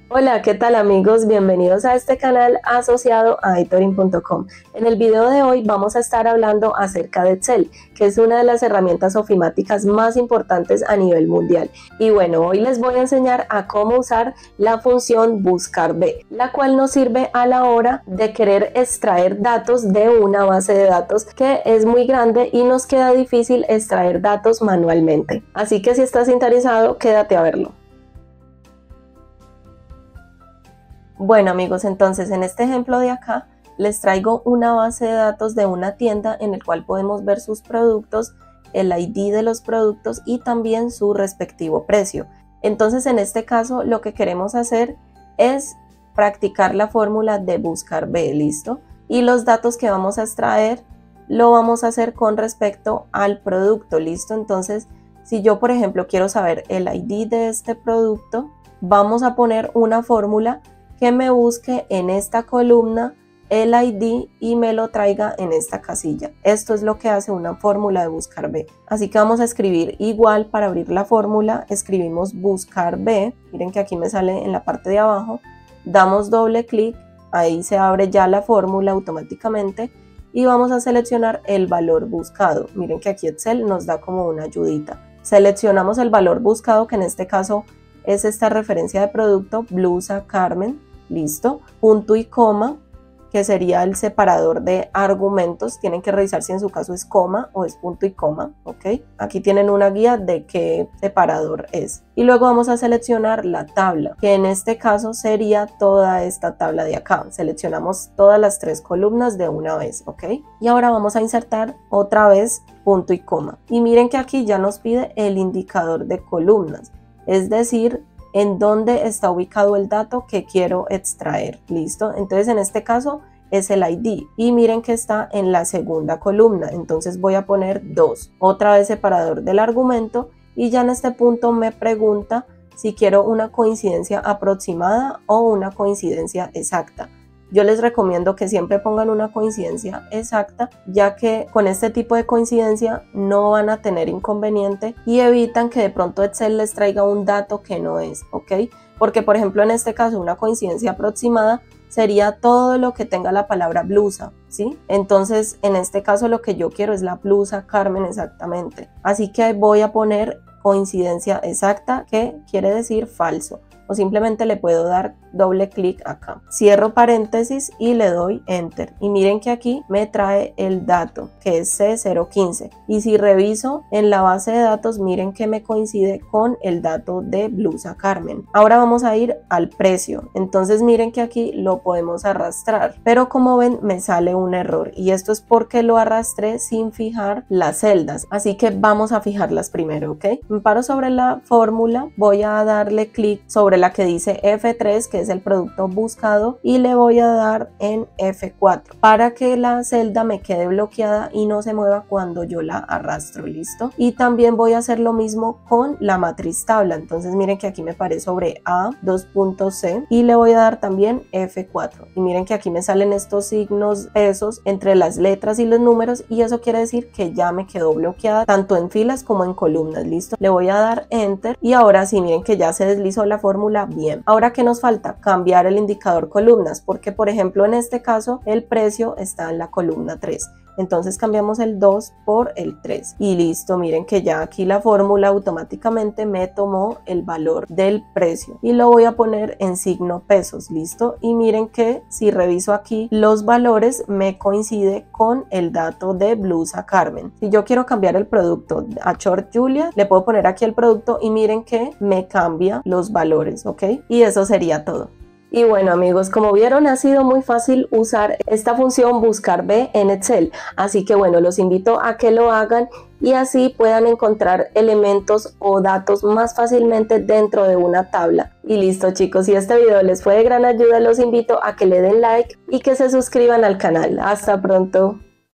Hola, ¿qué tal amigos? Bienvenidos a este canal asociado a itorin.com. En el video de hoy vamos a estar hablando acerca de Excel, que es una de las herramientas ofimáticas más importantes a nivel mundial. Y bueno, hoy les voy a enseñar a cómo usar la función buscar B, la cual nos sirve a la hora de querer extraer datos de una base de datos que es muy grande y nos queda difícil extraer datos manualmente. Así que si estás interesado, quédate a verlo. Bueno amigos, entonces en este ejemplo de acá les traigo una base de datos de una tienda en el cual podemos ver sus productos, el ID de los productos y también su respectivo precio. Entonces en este caso lo que queremos hacer es practicar la fórmula de buscar B, ¿listo? Y los datos que vamos a extraer lo vamos a hacer con respecto al producto, ¿listo? Entonces si yo por ejemplo quiero saber el ID de este producto, vamos a poner una fórmula que me busque en esta columna el ID y me lo traiga en esta casilla. Esto es lo que hace una fórmula de buscar B. Así que vamos a escribir igual para abrir la fórmula, escribimos buscar B, miren que aquí me sale en la parte de abajo, damos doble clic, ahí se abre ya la fórmula automáticamente y vamos a seleccionar el valor buscado. Miren que aquí Excel nos da como una ayudita. Seleccionamos el valor buscado, que en este caso es esta referencia de producto, blusa Carmen, listo, punto y coma, que sería el separador de argumentos. Tienen que revisar si en su caso es coma o es punto y coma, ¿ok? Aquí tienen una guía de qué separador es. Y luego vamos a seleccionar la tabla, que en este caso sería toda esta tabla de acá. Seleccionamos todas las tres columnas de una vez, ¿ok? Y ahora vamos a insertar otra vez punto y coma. Y miren que aquí ya nos pide el indicador de columnas, es decir, en dónde está ubicado el dato que quiero extraer, ¿listo? Entonces en este caso es el ID y miren que está en la segunda columna, entonces voy a poner 2, otra vez separador del argumento, y ya en este punto me pregunta si quiero una coincidencia aproximada o una coincidencia exacta. Yo les recomiendo que siempre pongan una coincidencia exacta, ya que con este tipo de coincidencia no van a tener inconveniente y evitan que de pronto Excel les traiga un dato que no es, ¿ok? Porque por ejemplo en este caso una coincidencia aproximada sería todo lo que tenga la palabra blusa, ¿sí? Entonces en este caso lo que yo quiero es la blusa Carmen exactamente. Así que voy a poner coincidencia exacta, que quiere decir falso. O simplemente le puedo dar doble clic acá. Cierro paréntesis y le doy enter. Y miren que aquí me trae el dato, que es C015. Y si reviso en la base de datos, miren que me coincide con el dato de blusa Carmen. Ahora vamos a ir al precio. Entonces miren que aquí lo podemos arrastrar. Pero como ven, me sale un error. Y esto es porque lo arrastré sin fijar las celdas. Así que vamos a fijarlas primero, ¿ok? Me paro sobre la fórmula. Voy a darle clic sobre la que dice F3, que es el producto buscado, y le voy a dar en F4 para que la celda me quede bloqueada y no se mueva cuando yo la arrastro, listo. Y también voy a hacer lo mismo con la matriz tabla. Entonces miren que aquí me paré sobre A, 2.C, y le voy a dar también F4 y miren que aquí me salen estos signos pesos entre las letras y los números, y eso quiere decir que ya me quedó bloqueada tanto en filas como en columnas, listo. Le voy a dar enter y ahora sí, miren que ya se deslizó la fórmula bien. Ahora, ¿qué nos falta? Cambiar el indicador columnas, porque por ejemplo en este caso el precio está en la columna 3. Entonces cambiamos el 2 por el 3 y listo. Miren que ya aquí la fórmula automáticamente me tomó el valor del precio y lo voy a poner en signo pesos, listo. Y miren que si reviso aquí los valores me coincide con el dato de blusa Carmen. Si yo quiero cambiar el producto a short Julia, le puedo poner aquí el producto y miren que me cambia los valores, ¿ok? Y eso sería todo. Y bueno amigos, como vieron, ha sido muy fácil usar esta función buscar B en Excel, así que bueno, los invito a que lo hagan y así puedan encontrar elementos o datos más fácilmente dentro de una tabla. Y listo chicos, si este video les fue de gran ayuda, los invito a que le den like y que se suscriban al canal. Hasta pronto.